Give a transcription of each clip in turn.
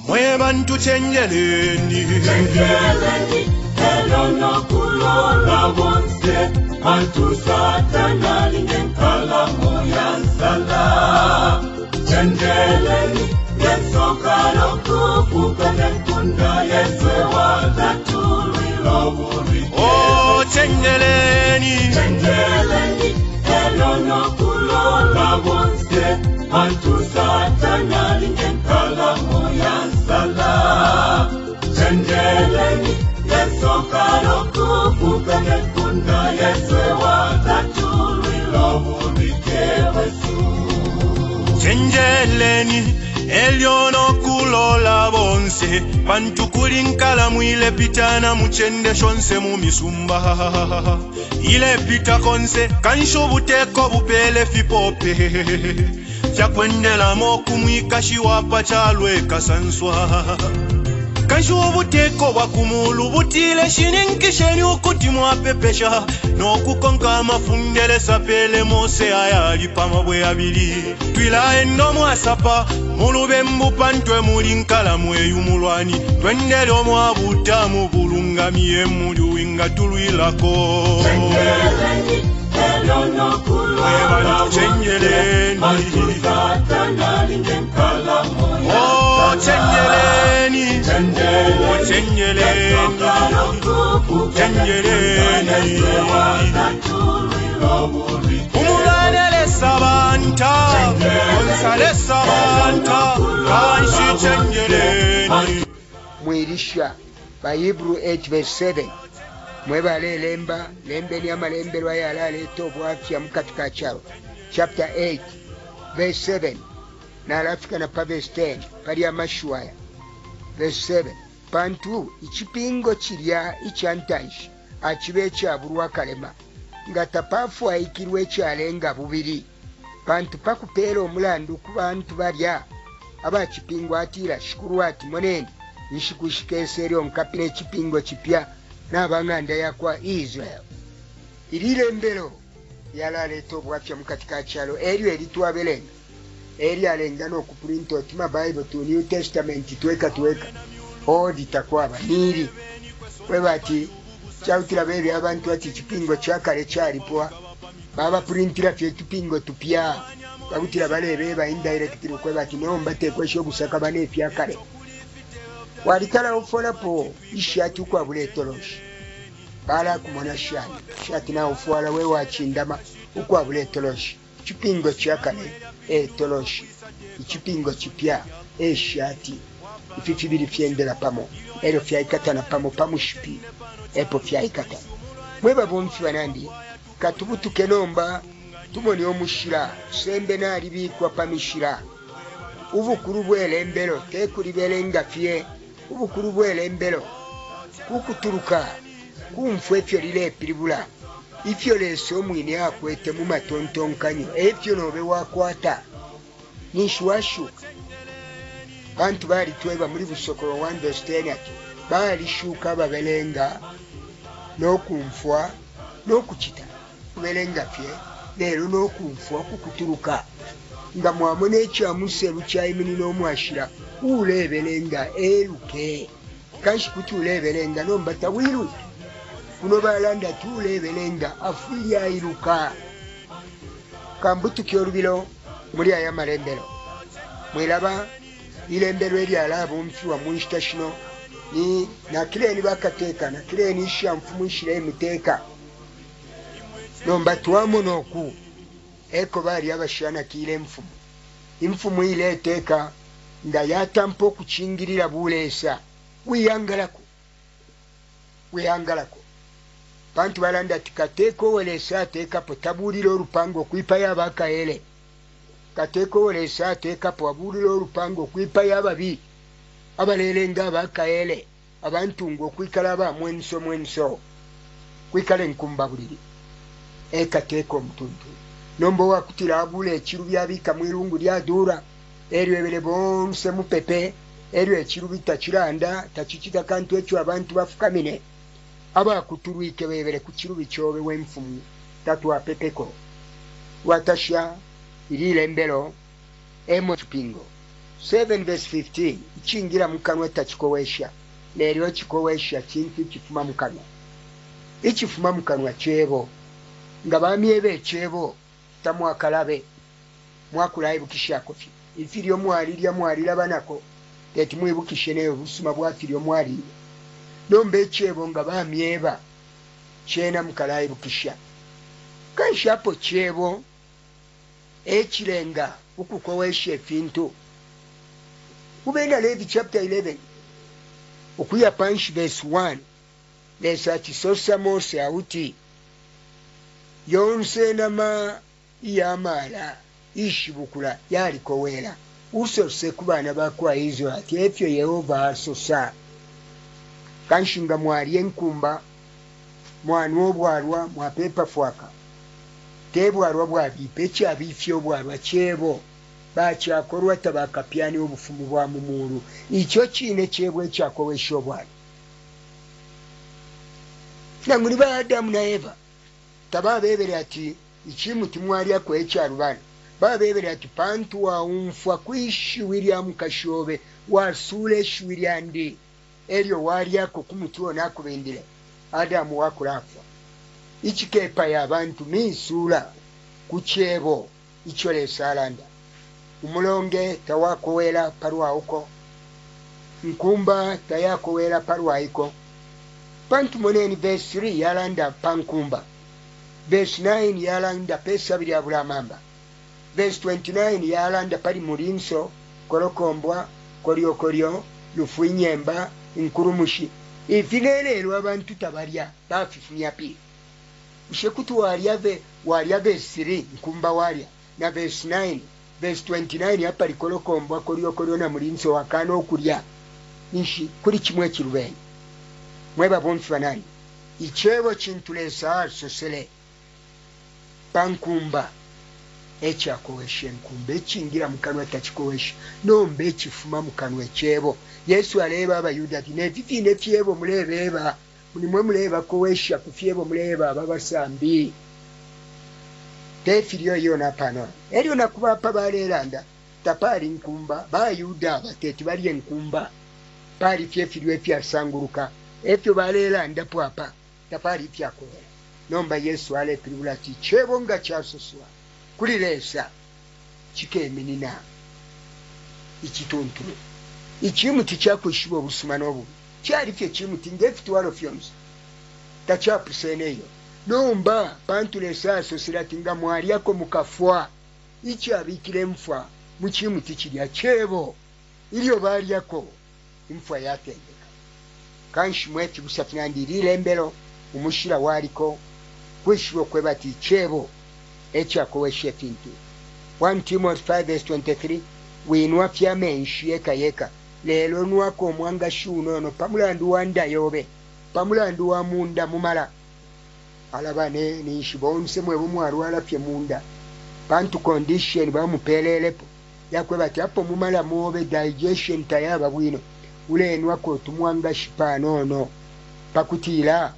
mwe bantu chenjeleni elona kulola bonse bantu satana lingenkala moya nsala chenjeleni yesoka lokufuka nekunda yeswe wadatulilo buri oh chenjeleni elona kulola bonse bantu satana lingenkala moya nsala chenjeleni yesoka lokufuka nekunda yeswe wadatulilo buri chenjeleni eliono kulola bonse bantu kulinkala mwile pitana muchende shonse mu misumba ile pita konse kansho buteko bupele fipope chakwendela moku mwikashi wapa chalwe kasanswa kansho buteko bakumulu butile shininkisheni ukuti mwapepesha no kukonka mafundele sapele mose ayali pamabwe abili twila endo mwasapa mulube mbupantwe mulinkala mweyu mulwani twendele omwabuta mu bulungamiye muluwinga tulwilako chenjeleni oh chenjeleni umulalele sabanta onsale sabanta kanshi chenjeleni mwirisha Bayibru 8:7 mwebale lemba lembeni amalembe lwayalale tobwafya mukatika chalo chapter 8:7 na alafika na pa verse 10 pali amashwaya verse 7 pantu ichipingo chilya ichantashi achibe chabulwa kalema nga tapafu aikirwe chalenga bubiri pantu pakupera omulandu ku bantu balya abachipingo atira shukuru ati monene nshikushikeseri onkapire chipingo chipya n'abanganda yakwa Israel ilile mbelo yalale tobwafya mukatika chalo eryo eritwabelenga eri alenga n'okuprinta otima Bible to New Testament tweka odi takwaba niri webati chautira bebi abantu ati chipingo chakale chalipoa baba printira fye chipingo tupya babutira balebe ba indirect kwebati nomba tekwesho busaka bane fyakale walikala ufola po ishati kwa buletoloshi bala kumona shati na ufuala we wachindama ukwa buletoloshi chipingo chakale toloshi chipingo chipya shati ififi bili fyendela pamo ero fyaikata na pamo pamushipi epo fyaikata mweba bomfi wanandi katubutuke nomba tumoni omushira sembe nali bikwa pamishira ubukuru bwelembelo tekulibelenga fye ubukuru bwelembelo kukuturuka kumfwe fyo lile pilibula ifyo leso mwini akwete mu matontonkanyo efyo nobe wakwata nishwashuka bantu bali tweba muri busokoro 1:10 ati bali shuka babelenga nokumfwa nokuchita belenga fye lero nokumfwa kukuturuka nga mwamone ekyamuseru kyayimini n'omwashira ulebelenga eruke kashi kutulebelenga nombata wiru kuno balanda tulebelenga afuya iruka kambutu kyolubilo muri aya malembero mwelaba ilembero eri alabo mfiwa munstashino ni nakile ni bakateka nakile ni shamfu mushire muteka nombatu amonoku eko bali abashana kile imfumu ile teka nda yatampo kuchingirira bulesa wiyangalako bantu balanda tikateko welesa teka potabuliro rupango kwipa yabaka ele kateko welesa teka pobuliro rupango kwipa yababi abalelenga baka ele abantu ngo kwikala ba mwenso kwikale nkumba buliri ekateko mtuntu nombo wakutira abule ekiru byabika mwirungu lya dura eryo ebele bonse mupepe eryo ekiru bitachiranda tachichita kantu ekyo abantu bafukamine aba kuturuike bebele ku kiru bichobe wemfumu tatu apepeko watasha ilile mbelo emo chipingo 7 verse 15 chingira mu kanwa takikowesha neryo kikowesha kintu kifuma mu kanwa ikifuma mu kanwa kyebo nga bamyebe kyebo tamwakalabe mwakulaibukisha kofi ifiryo mwalira banako eti mwibukishe neyo busuma bwafiryo mwalira nombe kyebo nga bamyeba kyena mukalaibukisha kanshapo kyebo ekirenga ukukowesha fintu ubenda Levi chapter 11 ukuya panshi verse 1 lesa chisosa mose auti yonse nama iyamala ishibukula yalikowera usose kubana bakwa Israel ati efyo Yehova asosa kanshinga mwali enkumba mwana obwarwa mwapepa fwaka tebwarwa bwabipe kyabifyo bwarwa kyebo bakyakorwa tabakapyani obufumu bwa mumuru icyo kine kyebwe kyakowesha obwali nanguli ba Adamu na Eva tababebere ati ikimuti mwali akwecharubana babebere ati pantu wa umfwa kwishi William kashobe wasule shwiriandi elio wali yako kumutuo nakubendile Adamu wakulafa ichikepa ya bantu misula kuchebo ichole salanda umulonge tawakowela parwa uko nkumba tayakowela parwa iko pantu moneni verse 3 yalanda pankumba verse 9 yalanda pesa bili abulamamba verse 29 yalanda pali mulinso kolokombwa kolyo lufuinyemba nkurumushi ifinelelo abantu tabalya bafifunya pi ushekutu walya verse 3 nkumba walya na verse 9 verse 29 hapa likolokombwa kolyo na mulinso wakano okulya nishi kuli kimwe kirubeni mweba bonfanani ichebo chintulesa sosele pankumba ekyakowesha enkumba echingira mukanwa takikowesha nombe ekifuma mukanwa echebo Yesu aleba abayuda ati nevivine fyebo mulebeba mulimwe muleba kowesha kufyebo muleba babasambi tefiriyo yona pano elio nakuba pabalelanda tapali nkumba bayuda bateti bali enkumba pali fyefiriyo fyasanguluka efyo balelanda pwapa tapali fyakowela nomba Yesu alepiribula ati chebo nga kyasoswa kulilesa chikeminina ichituntulu ichimuti chakushiba obusuma n'obubi kyali fye chimuti ngefitwalo fyonse tachapuseneyo nomba pantulesa asosera tinga mwalyako mukafwa ikyabikire mfwa muchimuti kirya chebo ilyo balyako imfwa yatendeka kanshi mweti busafinandirire embero umushira waliko kwishiwo kwebati chebo ekyakowesha fintu 1 Timothy 5 verse 23 winwa fyamenshi yeka lelo nwako omwanga shunono pamulandu wanda yobe pamulandu wa munda mumala alabane nishibonse mwebu mwarwala fye munda pantu condition bamupelelepo yakwe bati apo mumala mobe digestion tayaba bwino ule nwako tumwanga shipanono pakutila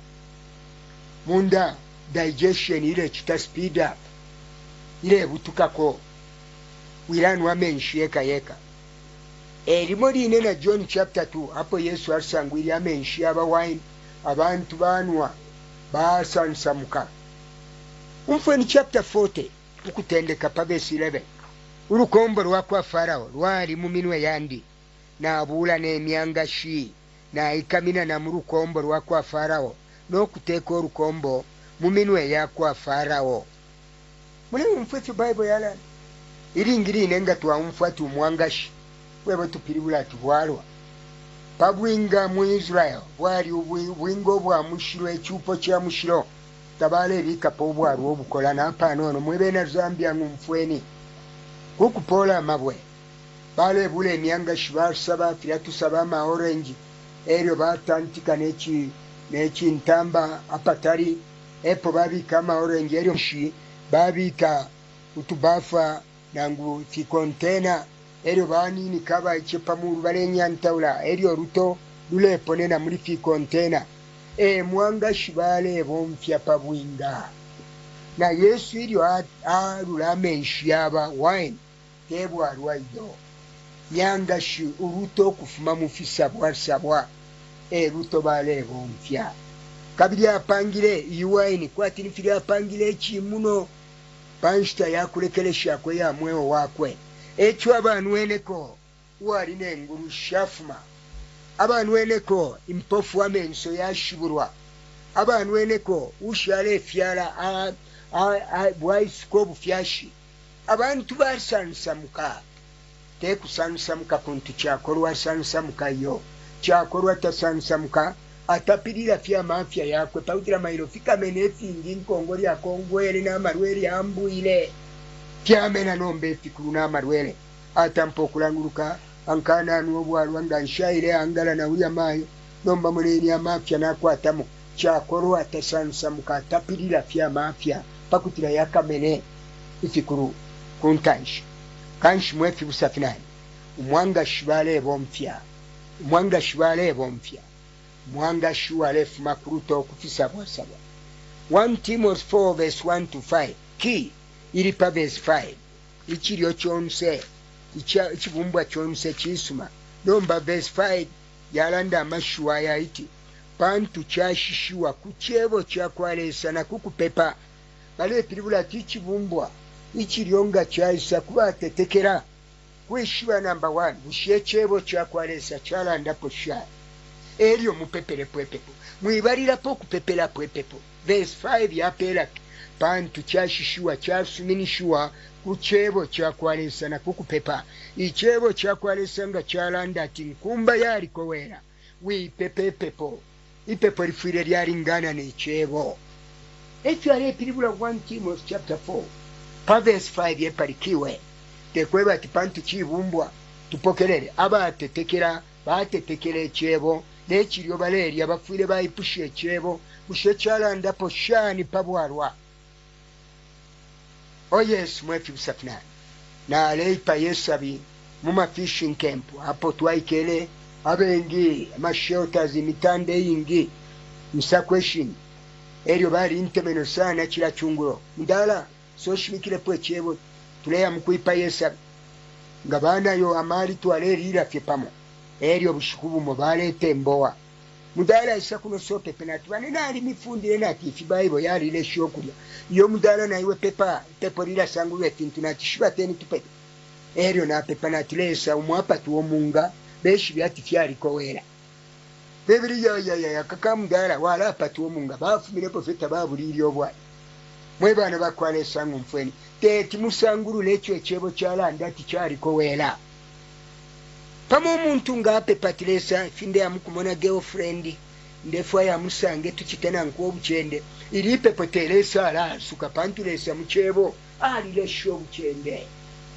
munda digestion ile chita speed up ile butukako wilanu amenshi yeka elimo line na John chapter 2 hapo Yesu alisangwili amenshi aba wine abantu banwa basansamuka umfweni chapter 40 ukutendeka pabesi 11 urukombo rwakwa Farao rwali mu minwe yandi na abula n'emyanga shi na ikamina na murukombo rwakwa Farao no kuteka urukombo mu minwe yakwa Farao muli umfwetu Bible yala iringiri nenga twa umfatu mwangashi webo tupiribula tubwalwa pabwinga mu Israel bwali ubwingo bwa mushiro echupo kya mushiro tabale bikapo bwalwa obukola napa nono mwebe na Zambia ngumfweni kukupola mabwe bale bule emyanga shibasaba tusaba ma orange eryo batantika nechi ntamba apatari epo babi kama orange eryo shi babika utubafa nangu fi container eryo banini kaba ichepa mu balenya ntaula eryo ruto dule ponena muri fi container mwanga shibale bomfya pabwinga na Yesu eryo alulame shiyaba wine tebwa alwaido nyangashi uruto okufuma mufisa bwasabwa eruto baleeba ompya kabiri apangire iwaini kwatinifiri apangire ekimuno panshita yakulekelesha kwe ya mweo wakwe ekyo abantu weneko walina engulu shafuma abantu weneko impofu amenso yashiburwa abantu weneko ushale fyala bwaisiko obufyashi abantu basansamuka tekusansamuka kuntu kyakolwa sansamuka yo kyakolwa tasansamuka atapirira fya mafya yakwe pautira mailo fika menefingi nkongo lya kongwele n'amalwele ambuile fyamena nombe fikulu n'amalwele atampokulanguluka ankana n'obwalwa nga nshaire angala na ulya mayo nomba muleni amafya nakwatamu kyakolwa tasansamuka atapirira fya mafya pakutira yakamene ifikulu kuntanshi kanshi mwefi busafinani umwanga shibale bompya umwanga shibale bompya mwanga shuale fuma kuruto kufisa bwasaba 1 Timothy 4 verse 1 to 5 ki ili pa verse 5 ichilio chonse ichibumbwa chonse chisuma nomba verse 5 yalanda amashuwa ya iti pantu chashishiwa kuchebo chakwalesa na kukupepa bale pilibula tichibumbwa ichilionga chaisa kubatetekera kwishiwa number 1 bushechebo chakwalesa chalanda posha elio mupepele pwepepo mwibalira po kupepela pwepepo verse 5 yapela pantu chashishiwa chasuminishiwa kuchebo chakwalesa na kukupepa ichebo chakwalesa nga chalanda ati nkumba yali kowera wipepepepo ipepo lifwire lyalingana nechebo ekyo ali epilibula 1 Timothy chapter 4 pa verse 5 yepalikiwe tekweba ati pantu chibumbwa tupokelele abatetekera batetekera echebo n'ekiryo baleeri abafiire bayipusha ekyebo bushekyalanda shani pabwarwa o yesu mwefi busafinani naleipa yesabi muma fishing camp apo twaikele abengi amashelters imitanda eyingi msakweshin eryo bali intemeno sana kila chungulo mudala soshimikilepo ekyebo tuleya mukwipa yesabi nga banayo amali twalerira fye pamo eryo bushikubu mubalete mbowa mudala isa kuno sope penati banena ali mifundire nati fibayiro yali ile shokulya yo mudala na iwe pepo lila sangu wetintu nati shibateni tupepe eryo na pepa nati lesa umwapa tuwo munga beshi byati fyari kowera bebiri ya kaka mudala wala patuwo munga bafumile profeta babuliri obwa mwebana bakwale sangu mfweni teti musanguru lecho echebo chalanda ati chari kowera pamo omuntu ngape patilesa finde amukumona girlfriend ndefwa ya musange tukitena nkobuchende ilipe potelesa ala suka pantulesa muchebo ali lesho buchende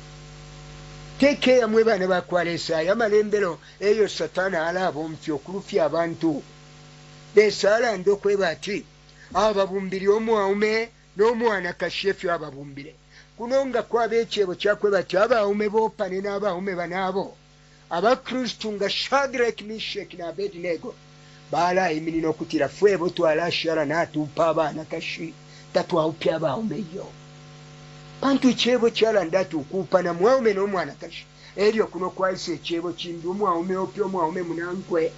teke ya mwebana bakwalesa ya malembero eyo satana ala bomfyo kulufya abantu desala ndo kwebati ababumbiri omwaume n'omwana kashefyo ababumbire kunonga kwa bechebo chakwebati abaume bopane n'abaume banabo abakristu nga Shadrach Meshach na Abednego bala iminino kutira fwebo twalashara natupa abana kashi tatwaupya abaumeyo pantu chebo chala ndatu kupana mwaume n'omwana kashi eryo kuno kwaise chebo chindu mwaume opyo mwaume munankwe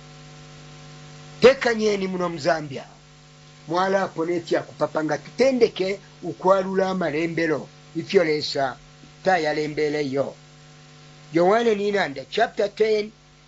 tekanyeni muno mzambia mwala ponetya kupapanga tutendeke ukwalula amalembero ifyolesa tayalembeleyo Yohane ninanda chapter 10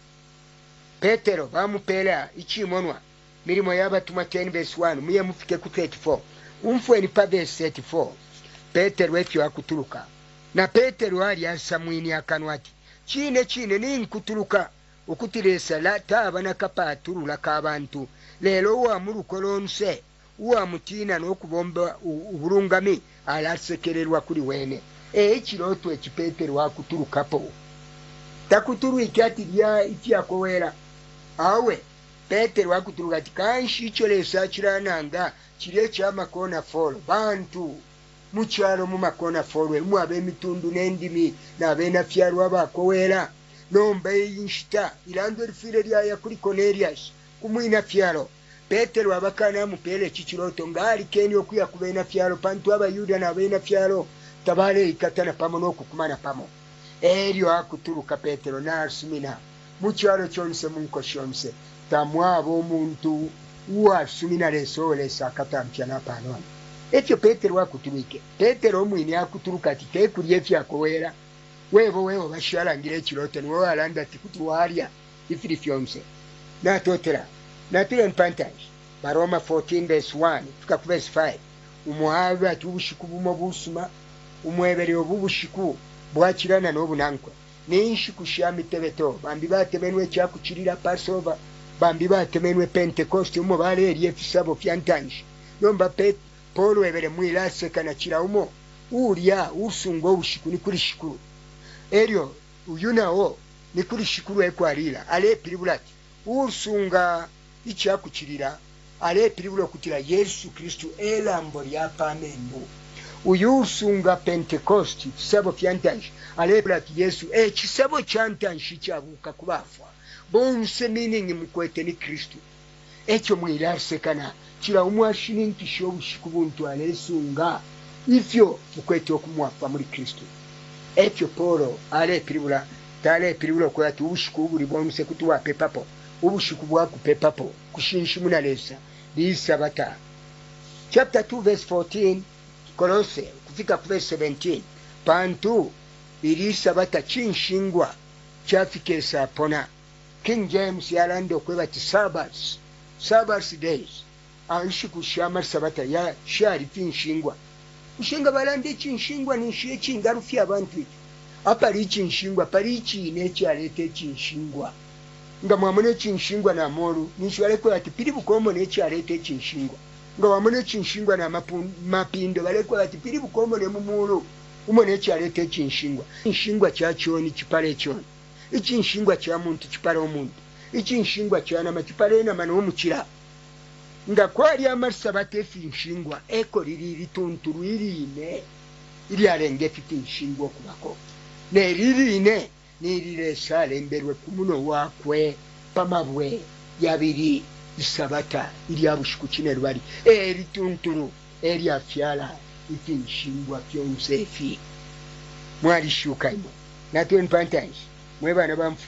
Petero bamupela ichimonwa milimo y'abatuma 10 verse 1 muye mufike ku 34 umfweni pa verse 34 Petero wefyo akutuluka na Petero ali asamwini akanwati chine ninkutuluka ukutiresa la tabana kapaturula kabantu lelo wa murukolonse wa mutina n'okubomba ubulungami alasekererwa kuli wene ekiroto ekipetero akutulukapo takuturu ikyati lya ikyakowera awe Petero akutuluka ati kanshi icholesa kirananga kire kyamakona folo bantu mukyalo mu makona folo mu abemitundu n'endimi n'abena fyalwa bakowera nomba yinshita ilando lifire lya yakuli Cornelius kumwina fyalo Petero abakana mupele kichiroto ngali keni okuya kubena fyalo pantu abayuda n'abena fyalo tabale ikatana pamo n'okukumana pamo eryo akutuluka Petero n'asumina mukyalo kyonse munko kyonse tamwaba omuntu wasumina lesoolesa akatampya napanoni ekyo Petero akutulike Petero omwini akutuluka ati tekulya efyakoweera weebo bashalangira ekiroto niwe walanda ati kuti walya ifiri fyonse natotera natira mpantage Baroma 14 verse 1 tuka ku verse 5 umuhawe ati ubushiku bumo busuma umwebere obubushiku bwakirana n'obunankwe nenshiku shamitebeto bambi batemenwe kyakukirira Passover bambi batemenwe Pentecost umo baleri efisabo fyantanji nomba Paul webere mwilase kana kiraumo ulya usungo obushiku ni kuri shikuru eryo uyunawo ni kuri shikuru ekwarira ale piribulati usunga ikyakukirira ale piribulo kutira Yesu Kristu elambo lya pamembu uyusunga Pentecost kisabo fyantanji ale piribulati Yesu kisabo kyantanji kyabuka kubafa bonse meaning mukwete ni Kristu ekyo mwilase kana kira umwashini nkisho obushiku buntu alesunga ifyo mukwete okumwafa muri Kristu ekyo Paulo ale piribula tale piribulo ko ati ubushiku buri bonse kutuwa pepapo ubushiku bwaku pepapo kushinshimuna lesa lisabata chapter 2 verse 14 Kolose kufika ku verse 17 pantu ilisabata chinshingwa chafikesa pona King James yalando kweba ti Sabbath days anshiku shama sabata ya shari finshingwa ushinga balande chinshingwa nishiye chingarufi abantu apari chinshingwa pari chine cyarete chinshingwa nga mwamune chinshingwa na moru nishwale ko ati piri bukomo ne cyarete chinshingwa nga wamune chinshingwa na mapindo bale ko ati piri bukomo ne mumuru umone cyarete chinshingwa cyachoni kipale cyoni ichinshingwa kya muntu kipale omuntu ichinshingwa cyana makipale na mano mukira nga kwali amasabate finshingwa eko liri tunturu irine ili alenge finshingwa kubako ne lirine nirire sale mberwe kumuno wakwe pamabwe yabiri isabata ili abushiku kine rwari eri tunturu eri afyala ifinshingwa fyonsefi mwali shukaimo na 20 pantanji mwebana bamfu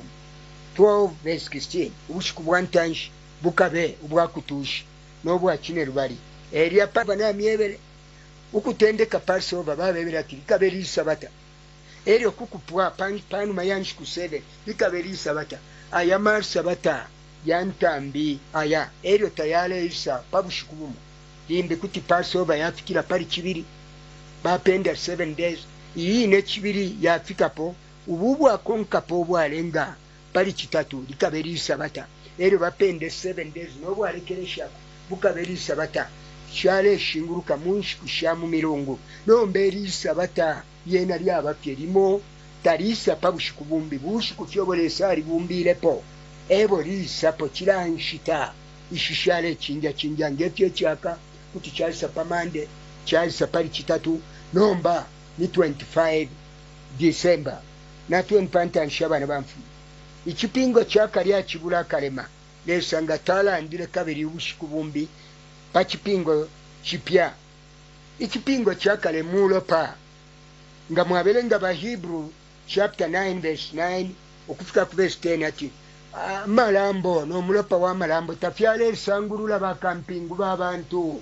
12 verse 16 ubushiku bwantanji bukabe ubwakutushi nobwa kine rwari eri apapa na myebere ukutendeka Passover babebera ati kaberi isabata eryo kukupwa panu mayanshi ku 7 likaberi isabata aya mar sabata yantambi aya eryo tayale isa pabushikubumu limbe kuti Passover yafikira pari kibiri bapenda 7 days iyi ne kibiri yafikapo ububu akonkapo bwalenga pari kitatu likaberi isabata eryo bapende 7 days nobwa lekeresha bukaberi isabata shale shinguruka munshi kushamu milungu nomberi isabata yena lyabapye limo talisa pabushikubumbi bushiku kyobolesa ali bumbilepo ebo lisapo kiranshita ishishale chinja ngefye chaka kuti chalisa pamande chalisa pali kitatu nomba ni 25 December na 20 pantan shabana bamfu ikipingo chaka lya kibula kalema lesanga tala ndile kabiri bushikubumbi pachipingo chipya ikipingo chakale mulopa nga mwabelenga ba Hebrew chapter 9 verse 9 okufika ku verse 10 ati malambo no mulopa wa malambo tafyale sangurula bakampingu babantu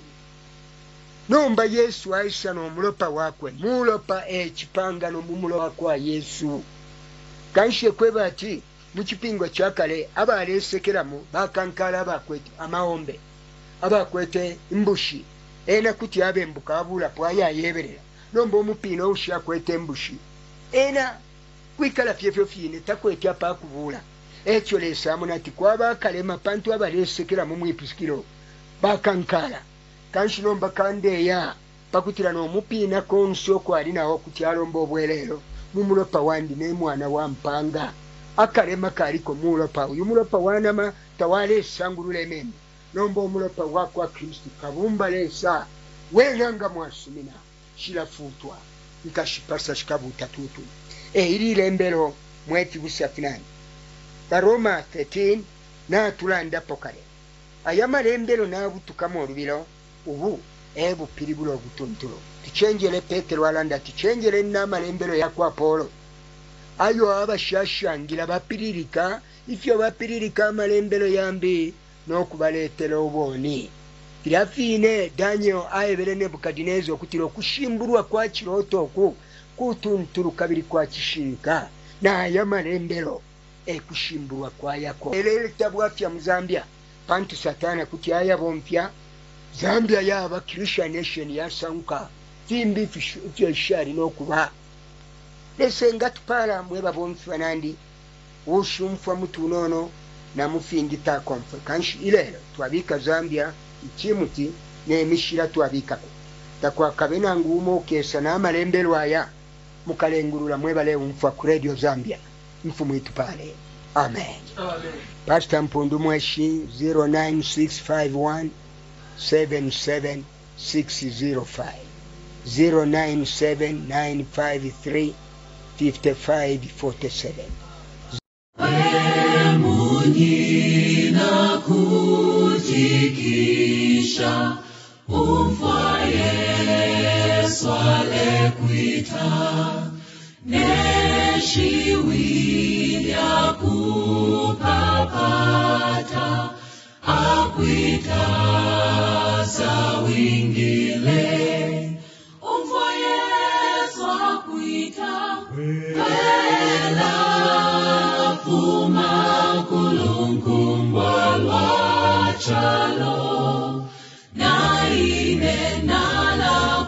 nomba Yesu aisha no mulopa wakwe mulopa ekipanga no mumulopa kwa Yesu kanshe kweba ati mukipingo chakale abalesekeramu bakankala bakwete amaombe abakwete imbushi ena kuti abembuka abula pwaya yeberera nomba omupino usha kwete imbushi ena kwikala fyefyo fine takwete apa kubula ekyo lesamu nati kwaba kalema pantu abalesekera mu mwipiskiro bakankala kanshi nomba kandeya pakutira no mupina konso kwali nawo kuti alomba obwerero mumulopa wandi ne mwana wa mpanga akalema kaliko mulopa uyu mulopa wanama tawale sangurule meme nomba omulopa wakwa Kristu kabumba lesa wenanga mwasumina shilafutwa ikashipasa shikabuta tutu ili lembelo mweti busafinani Baroma 13 na tulanda pokale ayama lembelo na butukamo olubilo ubu ebu piribulo butuntulo tichenjele Petero alanda tichenjele nama lembelo yakwa Paulo ayo abashashangira bapiririka ifyo bapiririka amalembero yambi n'okubaleetera obwoni. Kirafine Daniel ayebere Nebukadineza okutira okushimbulwa kwa kirooto okwo kutunturuka biri kwa kishirika naye amalembero ekushimburwa kwa yako. Eleleta bwafya mu Zambia pantu satana kuti ayabompya Zambia yaba Christian nation yasanka timbi fyo shari n'okuba lesenga tupala mweba bomfwa nandi ushumfwa mutu nono na mufingita komfwe kanshi ilero twabika Zambia ikimuti n'emishira twabikako takwa kabena ngumo kesa n'amalembero aya mukalengurula mwebale umfwa ku Radio Zambia mfu mwitu pale. Amen. Amen. Pastor Mpundu Mweshi 09651 77605 097953 5547. Munina kutikisha umfwa Yesu alekuita neshiwilya kupapata akuita sawingile umfwa Yesu akuita wela fuma kulungungwa lwachalo na inenala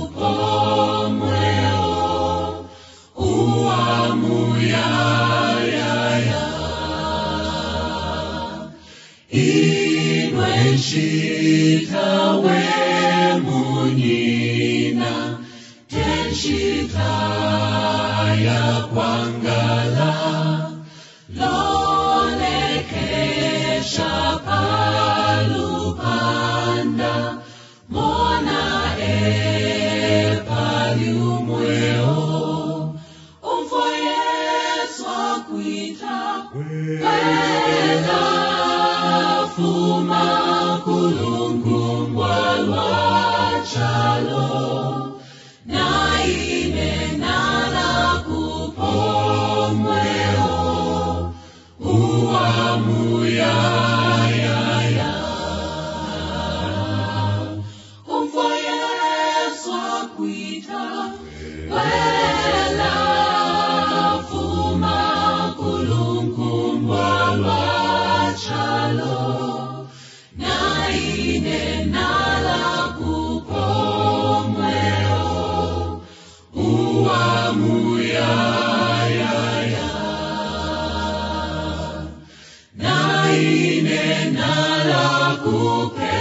kupomweo uamuyayaya inweshita we munyina tenshita ya kwangala lolekesha palupanda mona epaliumweo umfwa Yesu akuita wela fuma kulungungwa lwachalo na inenala kupomweo uamuyayaya umfwa Yesu akuita wela fuma kulungungwa lwachalo na inenala kupomweo uamuyayaya na inenala kupomweo